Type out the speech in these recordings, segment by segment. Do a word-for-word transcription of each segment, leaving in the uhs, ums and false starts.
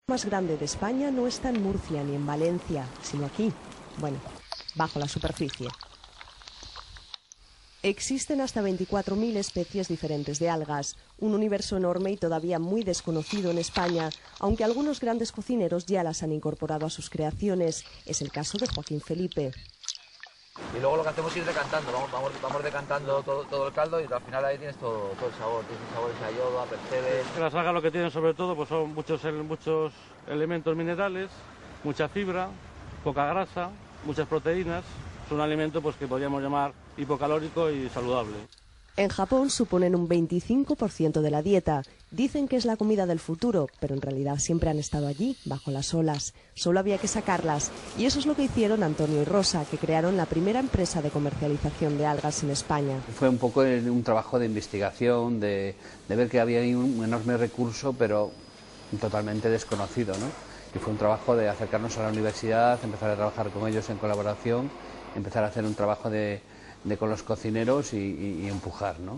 más grande de España no está en Murcia ni en Valencia, sino aquí, bueno, bajo la superficie. Existen hasta veinticuatro mil especies diferentes de algas, un universo enorme y todavía muy desconocido en España, aunque algunos grandes cocineros ya las han incorporado a sus creaciones. Es el caso de Joaquín Felipe. Y luego lo que hacemos es ir decantando, vamos, vamos, vamos decantando todo, todo el caldo y al final ahí tienes todo, todo el sabor, tienes sabores a yodo, a percebes. Las algas lo que tienen sobre todo pues son muchos, muchos elementos minerales, mucha fibra, poca grasa, muchas proteínas. Es un alimento pues que podríamos llamar hipocalórico y saludable. En Japón suponen un veinticinco por ciento de la dieta. Dicen que es la comida del futuro, pero en realidad siempre han estado allí, bajo las olas. Solo había que sacarlas. Y eso es lo que hicieron Antonio y Rosa, que crearon la primera empresa de comercialización de algas en España. Fue un poco un trabajo de investigación, de, de ver que había ahí un enorme recurso, pero totalmente desconocido, ¿no? Y fue un trabajo de acercarnos a la universidad, empezar a trabajar con ellos en colaboración, empezar a hacer un trabajo de... de con los cocineros y, y, y empujar, ¿no?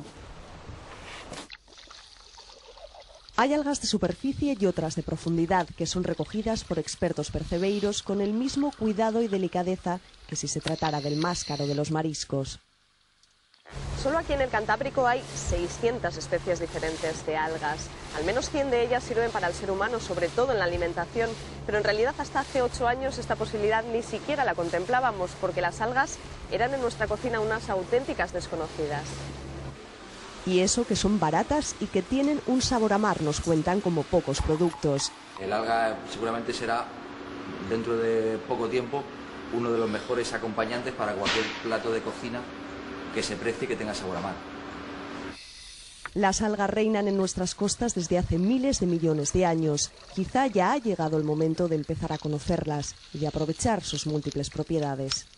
Hay algas de superficie y otras de profundidad que son recogidas por expertos percebeiros con el mismo cuidado y delicadeza que si se tratara del más caro de los mariscos. Solo aquí en el Cantábrico hay seiscientas especies diferentes de algas. Al menos cien de ellas sirven para el ser humano, sobre todo en la alimentación, pero en realidad hasta hace ocho años esta posibilidad ni siquiera la contemplábamos, porque las algas eran en nuestra cocina unas auténticas desconocidas. Y eso que son baratas y que tienen un sabor a mar, nos cuentan, como pocos productos. El alga seguramente será, dentro de poco tiempo, uno de los mejores acompañantes para cualquier plato de cocina que se precie y que tenga sabor a mar. Las algas reinan en nuestras costas desde hace miles de millones de años. Quizá ya ha llegado el momento de empezar a conocerlas y de aprovechar sus múltiples propiedades.